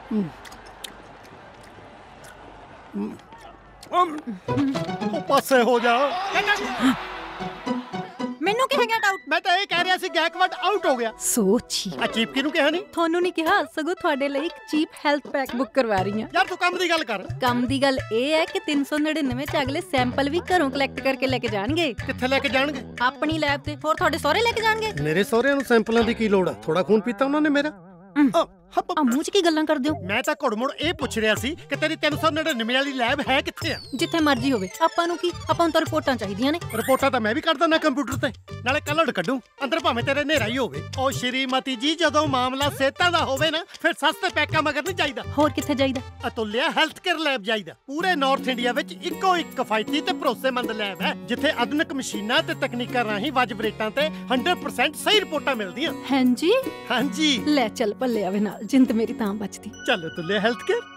ਪਾਸੇ ਹੋ ਜਾ। ਮੈਨੂੰ ਕਿਹਾ ਗੈਟ ਆਊਟ? ਮੈਂ ਤਾਂ ਇਹ ਕਹਿ ਰਿਹਾ ਸੀ ਗੈਕਵਰਡ ਆਊਟ ਹੋ ਗਿਆ। ਸੋਚੀ ਆ ਚੀਪ ਕਿਹਨੂੰ ਕਿਹਾ ਨਹੀਂ? ਤੁਹਾਨੂੰ ਨਹੀਂ ਕਿਹਾ, ਸਗੋਂ ਤੁਹਾਡੇ ਲਈ ਇੱਕ ਚੀਪ ਹੈਲਥ ਪੈਕ ਬੁੱਕ ਕਰਵਾ ਰਹੀ ਹਾਂ। ਯਾਰ ਤੂੰ ਕੰਮ ਦੀ ਗੱਲ ਕਰ। ਕੰਮ ਦੀ ਗੱਲ ਇਹ ਹੈ ਕਿ 399 ਚ ਅਗਲੇ ਸੈਂਪਲ ਵੀ ਘਰੋਂ ਕਲੈਕਟ ਕਰਕੇ ਲੈ ਕੇ ਜਾਣਗੇ। ਕਿੱਥੇ ਲੈ ਕੇ ਜਾਣਗੇ? ਆਪਣੀ ਲੈਬ ਤੇ। ਹੋਰ ਤੁਹਾਡੇ ਸਹੁਰੇ ਲੈ ਕੇ ਜਾਣਗੇ? ਮੇਰੇ ਸਹੁਰਿਆਂ ਨੂੰ ਸੈਂਪਲਾਂ ਦੀ ਕੀ ਲੋੜ ਆ? ਥੋੜਾ ਖੂਨ ਪੀਤਾ ਉਹਨਾਂ ਨੇ ਮੇਰਾ। ਆ ਮੂੰਹ 'ਚ ਕੀ ਗੱਲਾਂ ਕਰਦੇ ਹੋ? ਮੈਂ ਤਾਂ ਘੁੜਮੁੜ ਇਹ ਪੁੱਛ ਰਿਹਾ ਸੀ ਕਿ ਤੇਰੀ 399 ਵਾਲੀ ਲੈਬ ਹੈ ਕਿੱਥੇ ਆ? ਜਿੱਥੇ ਮਰਜ਼ੀ ਹੋਵੇ, ਆਪਾਂ ਨੂੰ ਕੀ, ਆਪਾਂ ਨੂੰ ਤਾਂ ਰਿਪੋਰਟਾਂ ਚਾਹੀਦੀਆਂ ਨੇ। ਰਿਪੋਰਟਾਂ ਤਾਂ ਮੈਂ ਵੀ ਕੱਢਦਾ ਨਾ ਕੰਪਿਊਟਰ ਤੇ, ਨਾਲੇ ਕਲਰ ਕੱਢੂ ਅੰਦਰ ਭਾਵੇਂ ਤੇਰੇ ਹਨੇਰਾ ਹੀ ਹੋਵੇ। ਓ ਸ਼੍ਰੀਮਤੀ ਜੀ, ਜਦੋਂ ਮਾਮਲਾ ਸਿਹਤਾਂ ਦਾ ਹੋਵੇ ਨਾ ਫਿਰ ਸਸਤੇ ਪੈਕਾਂ ਮਗਰ ਨਹੀਂ ਚਾਹੀਦਾ। ਹੋਰ ਕਿੱਥੇ ਜਾਈਦਾ? ਅਤੁਲਿਆ ਹੈਲਥ ਕੇਅਰ ਲੈਬ ਜਾਈਦਾ। ਪੂਰੇ ਨਾਰਥ ਇੰਡੀਆ ਵਿੱਚ ਇੱਕੋ ਇੱਕ ਕਿਫਾਇਤੀ ਤੇ ਭਰੋਸੇਮੰਦ ਲੈਬ ਹੈ ਜਿੱਥੇ ਆਧੁਨਿਕ ਮਸ਼ੀਨਾਂ ਤੇ ਤਕਨੀਕਾਂ ਰਾਹੀਂ ਵਾਜਬ ਰੇਟਾਂ ਤੇ 100% ਸਹੀ ਰਿਪੋਰਟਾਂ ਮਿਲਦੀਆਂ। ਹਾਂਜੀ ਹਾਂਜੀ ਲੈ ਚੱਲ ਭੱਲੇ ਆਵੇ ਨਾਲ, ਜਿੰਦ ਮੇਰੀ ਤਾਂ ਬਚਦੀ। ਚੱਲ ਅਤੁਲਿਆ ਹੈਲਥ ਕੇਅਰ।